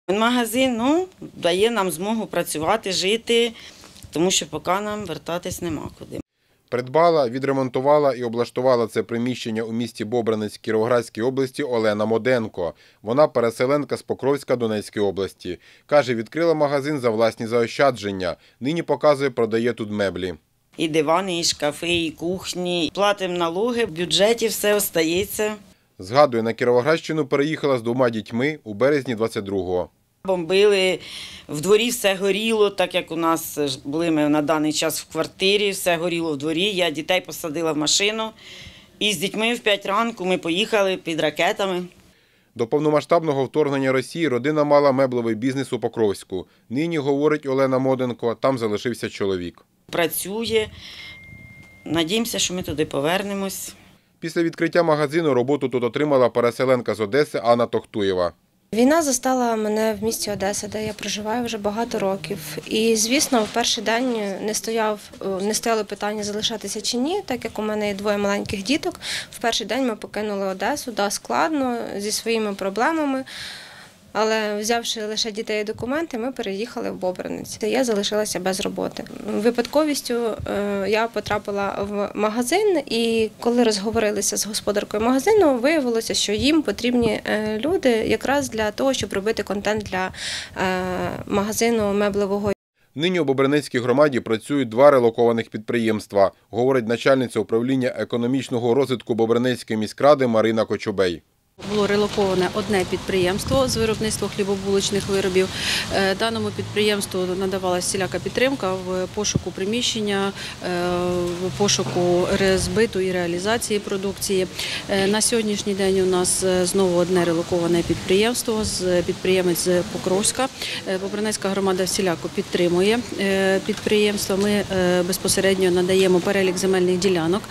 Магазин дає нам змогу працювати, жити, тому що поки нам вертатись нема куди. Придбала, відремонтувала і облаштувала це приміщення у місті Бобринець Кіровоградській області Олена Моденко. Вона переселенка з Покровська Донецької області. Каже, відкрила магазин за власні заощадження. Нині, показує, продає тут меблі. І дивани, і шкафи, і кухні. Платимо налоги, в бюджеті все остається. Згадує, на Кіровоградщину переїхала з 2 дітьми у березні 22-го. Бомбили, в дворі все горіло, так як у нас були ми на даний час в квартирі, все горіло в дворі. Я дітей посадила в машину і з дітьми в 5 ранку ми поїхали під ракетами. До повномасштабного вторгнення Росії родина мала меблевий бізнес у Покровську. Нині, говорить Олена Моденко, там залишився чоловік. Працює, надіємося, що ми туди повернемось. Після відкриття магазину роботу тут отримала переселенка з Одеси Анна Тохтуєва. Війна застала мене в місті Одеса, де я проживаю вже багато років. І, звісно, в перший день не стояло питання залишатися чи ні, так як у мене є 2 маленьких діток. В перший день ми покинули Одесу, складно, зі своїми проблемами. Але взявши лише дітей і документи, ми переїхали в Бобринець. Я залишилася без роботи. Випадковістю я потрапила в магазин, і коли розговорилися з господаркою магазину, виявилося, що їм потрібні люди якраз для того, щоб робити контент для магазину меблевого. Нині у Бобринецькій громаді працюють 2 релокованих підприємства, говорить начальниця управління економічного розвитку Бобринецької міськради Марина Кочубей. Було релоковане одне підприємство з виробництва хлібобулочних виробів. Даному підприємству надавалася всіляка підтримка в пошуку приміщення, в пошуку збиту і реалізації продукції. На сьогоднішній день у нас знову одне релоковане підприємство, підприємець з Покровська. Бобринецька громада всіляко підтримує підприємство. Ми безпосередньо надаємо перелік земельних ділянок,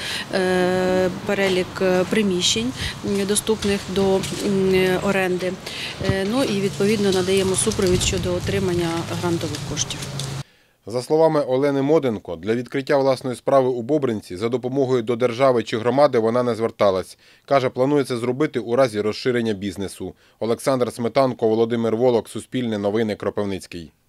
перелік приміщень, доступних до оренди. І відповідно надаємо супровід щодо отримання грантових коштів. За словами Олени Моденко, для відкриття власної справи у Бобринці за допомогою до держави чи громади вона не зверталась. Каже, планує це зробити у разі розширення бізнесу. Олександр Сметанко, Володимир Волок, Суспільне новини, Кропивницький.